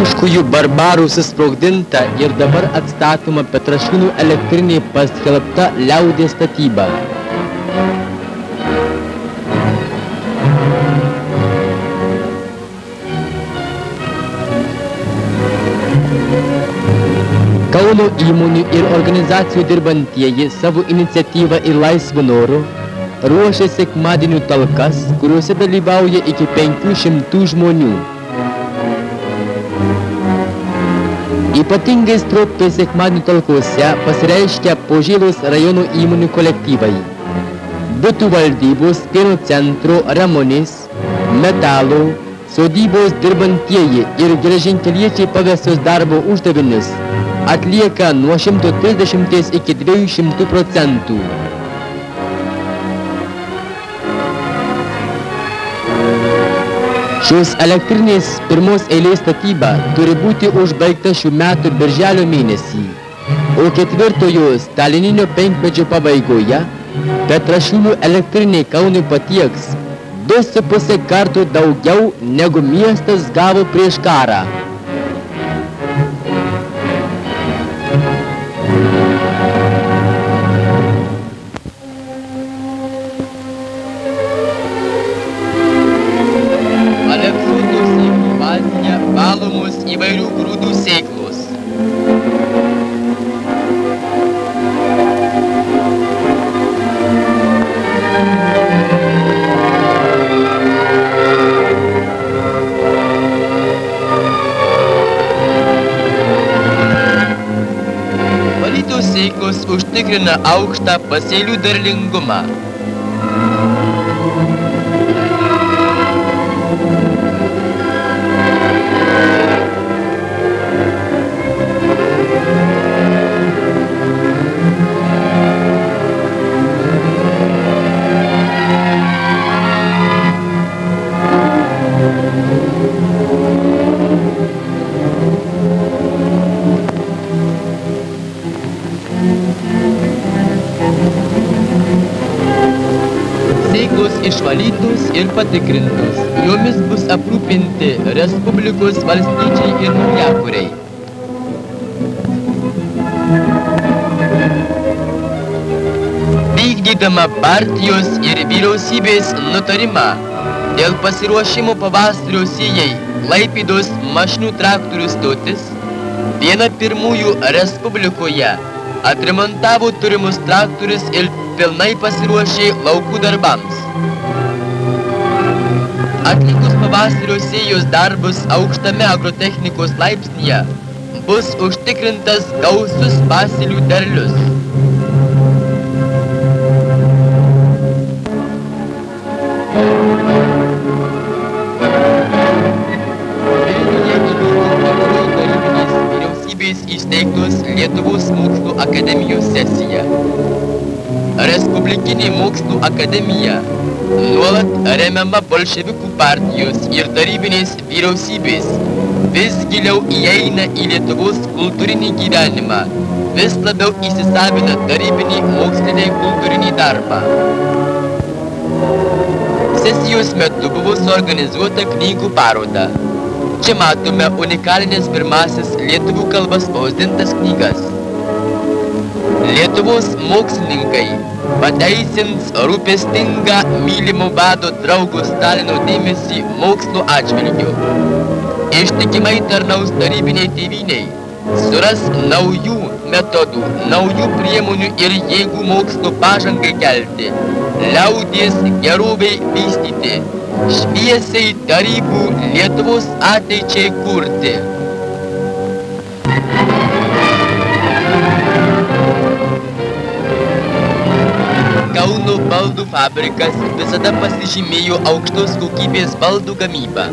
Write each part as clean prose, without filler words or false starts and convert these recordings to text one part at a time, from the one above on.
vokiškųjų barbarų susprogdinta ir dabar atstatoma Petrašiūnų elektrinė paskelbta liaudies statyba. Kauno įmonių ir organizacijų dirbantieji savo iniciatyvą ir laisvų norų ruošia sekmadienių talkas, kuriuose dalyvauja iki 500 žmonių. Ypatingai stroptai sekmadienių talkose pasireiškia Požėlos rajono įmonių kolektyvai. Butų valdybos, pieno centro, Ramonės, metalo, sodybos dirbantieji ir geležinkeliečiai pavestos darbo uždavinius atlieka nuo 130 iki 200%. Šios elektrinės pirmos eilės statyba turi būti užbaigta šių metų birželio mėnesį, o ketvirtojo stalininio penkmečio pabaigoje Petrašiūnų elektrinė Kaunui patieks 2,5 kartų daugiau negu miestas gavo prieš karą. Valomos įvairių grūdų sėklos. Valytos sėklos užtikrina aukštą pasėlių derlingumą. Sėklos išvalytos ir patikrintos. Jomis bus aprūpinti Respublikos valstiečiai ir naujakuriai. Vykdydama partijos ir vyriausybės nutarimą dėl pasiruošimo pavasario sėjai Klaipėdos mašinų traktorių stotis, viena pirmųjų Respublikoje atremontavo turimus traktorius ir pilnai pasiruošė laukų darbams. Atlikus pavasario sėjos darbus aukštame agrotechnikos laipsnyje bus užtikrintas gausus pasėlių derlius. Įsteigtos Lietuvos mokslų akademijos sesija. Respublikinė mokslų akademija nuolat remiama bolševikų partijos ir tarybinės vyriausybės vis giliau įeina į Lietuvos kultūrinį gyvenimą, vis labiau įsisavina tarybinį mokslinį kultūrinį darbą. Sesijos metu buvo suorganizuota knygų paroda. Čia matome unikalinės pirmasis lietuvių kalba spausdintas knygas. Lietuvos mokslininkai pateisins rūpestingą mylimo vado draugo Stalino dėmesį mokslo atžvilgiu. Ištikimai tarnaus tarybiniai tėvynei, suras naujų metodų, naujų priemonių ir jėgų mokslo pažangai kelti, liaudies gerovei vystyti, šviesiai tarybų Lietuvos ateičiai kurti. Kauno baldų fabrikas visada pasižymėjo aukštos kokybės baldų gamybą.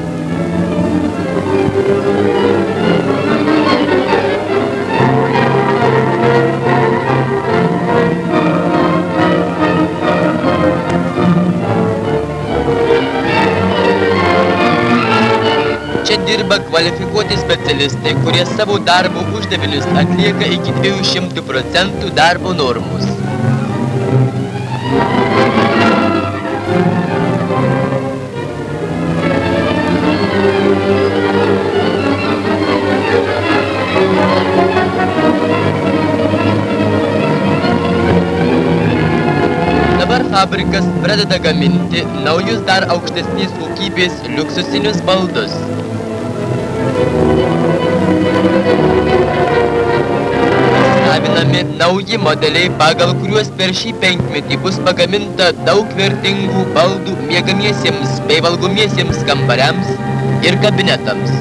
Čia dirba kvalifikuoti specialistai, kurie savo darbo uždavinius atlieka iki 200% darbo normos. fabrikas pradeda gaminti naujus dar aukštesnės kokybės liuksusinius baldus. Savinami nauji modeliai, pagal kuriuos per šį penkmetį bus pagaminta daug vertingų baldų miegamiesiems bei valgomiesiems kambariams ir kabinetams.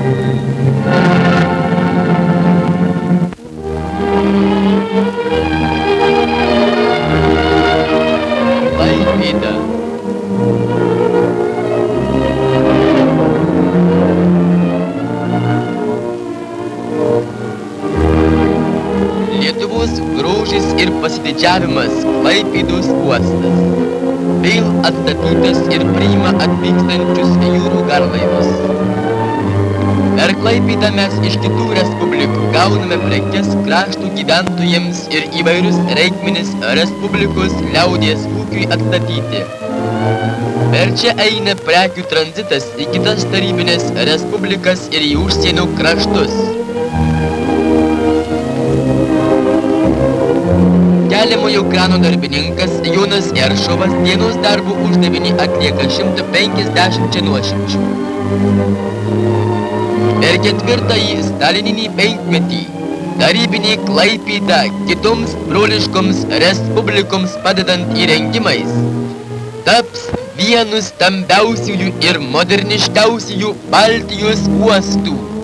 Klaipėda. Lietuvos grožis ir pasididžiavimas Klaipėdos uostas. Vėl atstatytas ir priima atvykstančius jūrų garlaivus. Per Klaipėdą mes iš kitų respublikų gauname prekes kraštų gyventojams ir įvairius reikmenis Respublikos liaudies ūkiui atstatyti. Per čia eina prekių tranzitas į kitas tarybinės respublikas ir į užsienio kraštus. Keliamojo krano darbininkas Jonas Eršovas dienos darbo uždavinį atlieka 150 nuošimčių. Per ketvirtąjį stalininį penkmetį tarybinė Klaipėda kitoms broliškoms respublikoms padedant įrengimais taps vienu stambiausiųjų ir moderniškiausiųjų Baltijos uostų.